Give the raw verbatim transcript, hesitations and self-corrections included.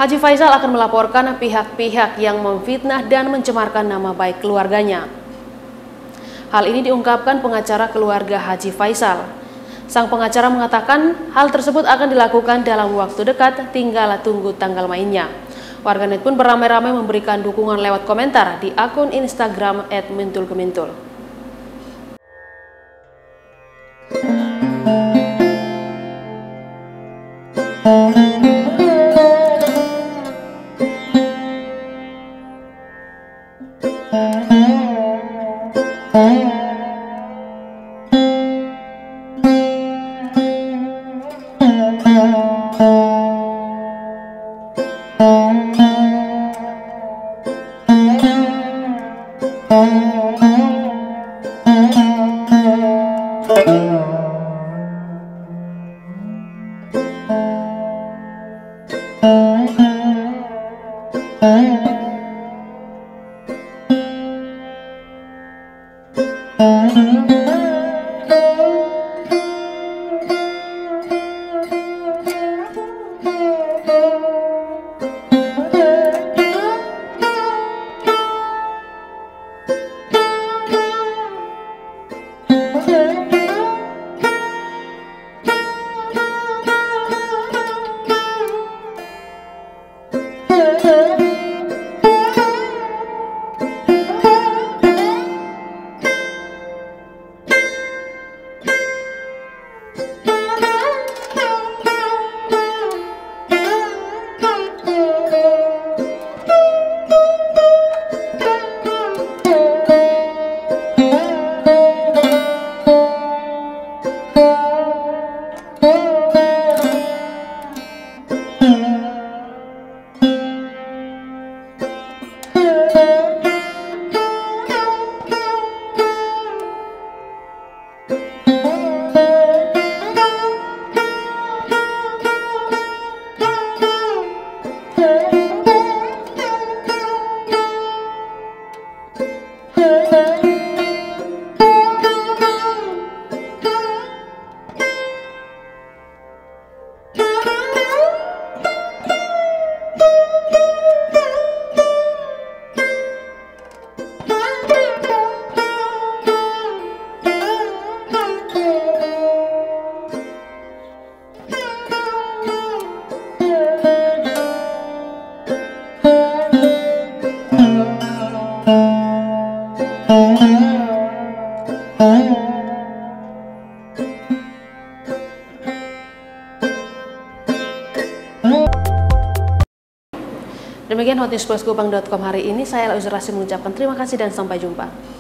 Haji Faisal akan melaporkan pihak-pihak yang memfitnah dan mencemarkan nama baik keluarganya. Hal ini diungkapkan pengacara keluarga Haji Faisal. Sang pengacara mengatakan hal tersebut akan dilakukan dalam waktu dekat, tinggal tunggu tanggal mainnya. Warganet pun beramai-ramai memberikan dukungan lewat komentar di akun Instagram et mintul kemintul. Demikian Hot News Plus Kupang dot com hari ini. Saya Lauzur Rasim mengucapkan terima kasih dan sampai jumpa.